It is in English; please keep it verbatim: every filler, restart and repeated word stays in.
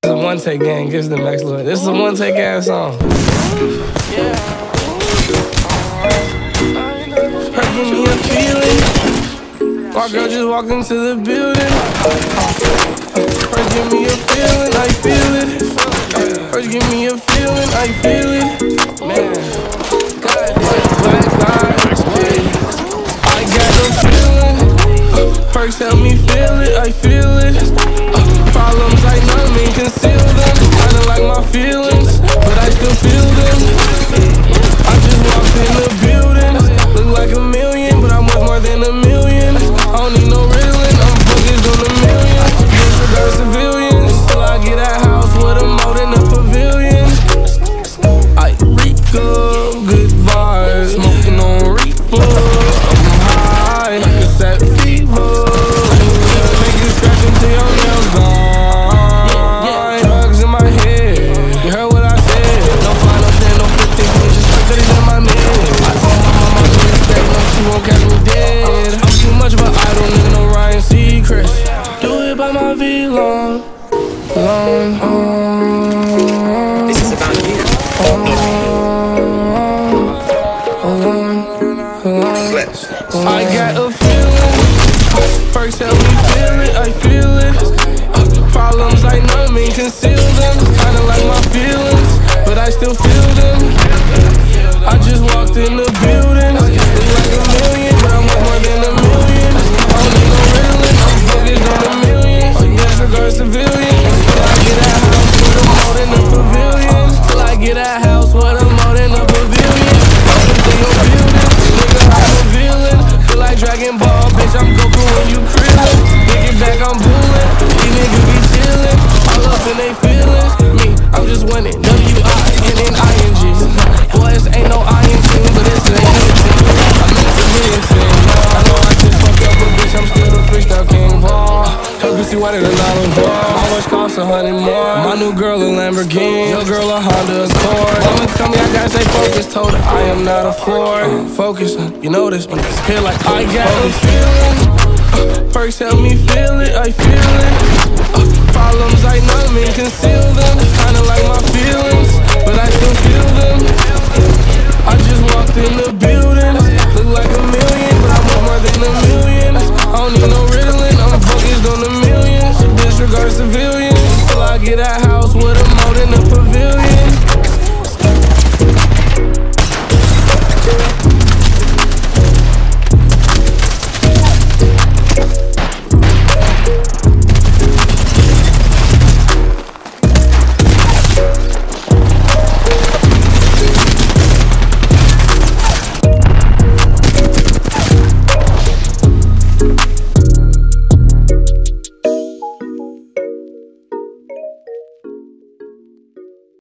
The One Take Gang gives the Max Lloyd. This is a one take ass song. Yeah. Her give me a feeling. My girl just walked into the building. Her give me a feeling, I feel it. Her give me a feeling, I feel it. Man, God, black eyes, I got no feeling. Perks help me feel it, I feel it. Problems I numb and conceal them. Kinda like my feelings, but I still feel them. I just walked in the building. Look like a million, but I'm worth more than a million. I don't need no riddling, I'm focused on the millions. Disregard civilians until I get a house with a moat in a pavilion. I reek of good vibes, smoking on reefer. I'm high, like a set fever. Make you scratch until your nails gone. Long, long, long. This is about you. Long, long, long. I got a feeling. First help me feel it, I feel it. Problems I numb and conceal them. Kinda like my feelings, but I still feel them. I just walked in the building. Look like a million, but I'm worth more than a million. I don't need no riddling, I'm focused on a million. Disregard civilians till I get a house with a moat in the pavilion. Till I get a house with a moat in the pavilion. Walk into your building, nigga, I'm a villain. Feel like Dragon Ball, bitch, I'm Goku when you krillin'. Get it back, I'm bullin'. These niggas be chillin', all up in they feelings. Me, I'm just winning. W I N N I N G. Boys, ain't no I N G, but it's an anything. I'm in the missing. I know I just fucked up, but bitch, I'm still the freestyle king ball. Her pussy whiter than olive oil. How much costs a hundred more? My new girl a Lamborghini, your girl a Honda Accord. Mama tell me I gotta stay focused, told her I am not a Ford. Focus, you know this, but it's feel like I got a feeling. uh, Perks help me feel it, I feel it. uh, Problems I numb and conceal them. Kinda like my feelings, but I still feel them. I just walked in the building. Look like a million, but I'm worth more than a million. I don't need no riddling, I'm focused on the millions. Disregard civilians till I get a house.